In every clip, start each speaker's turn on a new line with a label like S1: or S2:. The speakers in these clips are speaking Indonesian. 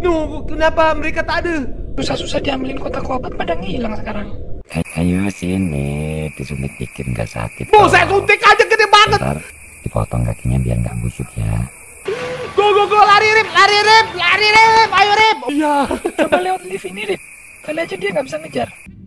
S1: No, kenapa mereka tak ada?
S2: Susah-susah diambilin kotak obat pada ngilang sekarang.
S3: Ayo sini, disuntik dikit nggak sakit.
S1: Mau saya suntik aja gede banget.
S3: Ntar dipotong kakinya biar nggak busuk ya.
S1: Go, lari Rip, ayo Rip. Iya.
S2: Coba lewat lift ini, Rip. Kali aja dia nggak bisa ngejar.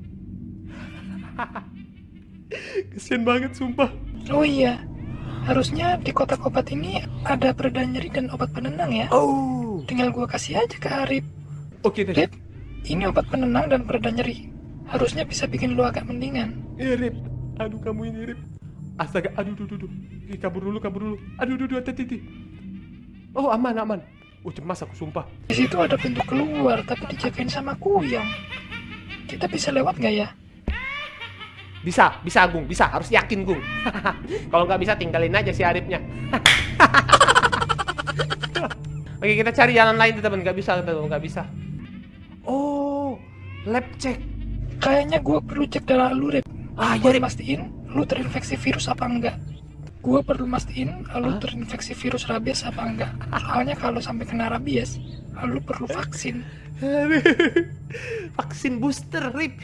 S1: Kesian banget sumpah.
S2: Oh iya, harusnya di kotak obat ini ada pereda nyeri dan obat penenang ya.
S1: Oh.
S2: Tinggal gua kasih aja ke Arif.
S1: Oke deh.
S2: Rip, ini obat penenang dan pereda nyeri. Harusnya bisa bikin lu agak mendingan.
S1: Rip. Aduh kamu ini Rip. Astaga, aduh. Oke, kabur dulu. Aduh, hati-hati. Oh, aman. Oh, cemas aku sumpah.
S2: Di situ ada pintu keluar, tapi dijagain sama kuyang. Kita bisa lewat nggak ya?
S1: Bisa Gung, bisa. Harus yakin Gung. Kalau nggak bisa tinggalin aja si Arifnya. Oke, kita cari jalan lain teman. Nggak bisa. Oh, lab check.
S2: Kayaknya gua perlu cek darah lu, Rip.
S1: Ah,
S2: Gua
S1: ya, Rip.
S2: mastiin lu terinfeksi virus apa enggak. Gua perlu mastiin lu terinfeksi virus rabies apa enggak. Soalnya kalau sampai kena rabies, lu perlu vaksin.
S1: Vaksin booster, Rip.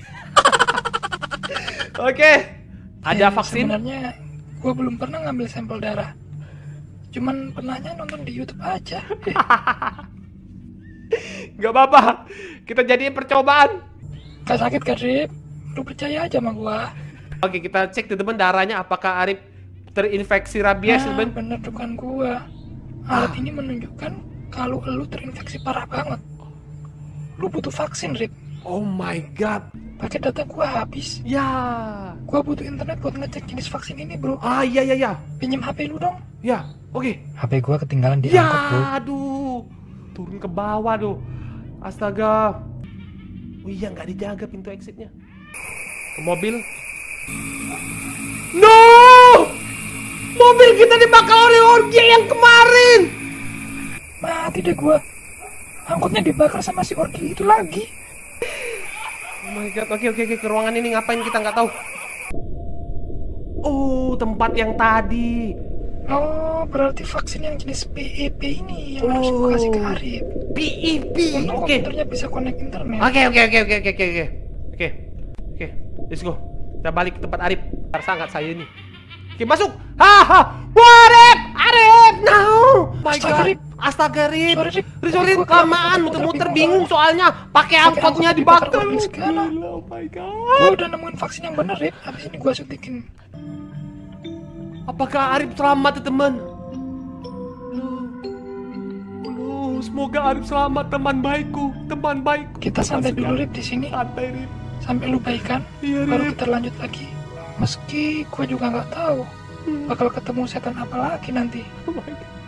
S1: Oke. Ada vaksin?
S2: Sebenarnya gua belum pernah ngambil sampel darah. Cuman pernahnya nonton di YouTube aja.
S1: Gak apa-apa. Kita jadiin percobaan.
S2: Gak sakit kan, Rip? Lu percaya aja sama gua.
S1: Oke, kita cek teman darahnya apakah Arif terinfeksi rabies,
S2: Nah,
S1: teman.
S2: bener dugaan gua. Alat ini menunjukkan kalau lu terinfeksi parah banget. Lu butuh vaksin, Rip.
S1: Oh my god.
S2: Pakai data gua habis.
S1: Ya.
S2: Gua butuh internet buat ngecek jenis vaksin ini, bro.
S1: Ah, iya.
S2: Pinjem HP lu dong.
S1: Ya, oke.
S2: HP gua ketinggalan di
S1: Ya,
S2: angkot, bro.
S1: aduh. Turun ke bawah tuh. Astaga. Oh iya, nggak dijaga pintu exitnya. Ke mobil. No! Mobil kita dibakar oleh orgi yang kemarin.
S2: Mati deh gua. Angkotnya dibakar sama si orgi itu lagi.
S1: Oh my god, oke, ke ruangan ini ngapain kita nggak tahu. Oh, tempat yang tadi.
S2: Oh, berarti vaksin yang jenis PEP ini yang harus gua kasih ke Arif.
S1: PEP,
S2: Untung
S1: oke.
S2: komputernya bisa connect internet.
S1: Oke, let's go. Kita balik ke tempat Arif. Sangat saya ini. Oke, masuk. Arif, no. My
S2: Astaga,
S1: god.
S2: Rip.
S1: Astaga, Rip.
S2: Sorry,
S1: Sorry,
S2: Rip.
S1: kelamaan muter-muter bingung soalnya. Pakai angkotnya dibakar.
S2: mobil segala.
S1: Oh my god.
S2: Gua udah nemuin vaksin yang bener, Rip. Habis ini gua suntikin.
S1: Apakah Arif selamat, teman? Semoga Arif selamat, teman baikku.
S2: Kita santai dulu, Rip, di sini.
S1: Santai, Rip.
S2: Sampai lu baikan,
S1: Iya,
S2: baru
S1: Rip.
S2: kita lanjut lagi. Meski gua juga nggak tahu bakal ketemu setan apa lagi nanti.
S1: Oh my god.